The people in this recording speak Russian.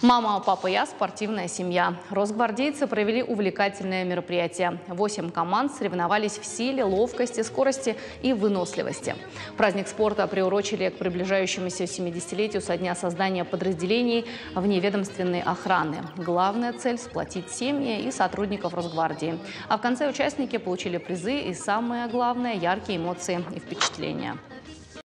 Мама, папа, я – спортивная семья. Росгвардейцы провели увлекательное мероприятие. 8 команд соревновались в силе, ловкости, скорости и выносливости. Праздник спорта приурочили к приближающемуся 70-летию со дня создания подразделений вневедомственной охраны. Главная цель – сплотить семьи и сотрудников Росгвардии. А в конце участники получили призы и, самое главное, яркие эмоции и впечатления.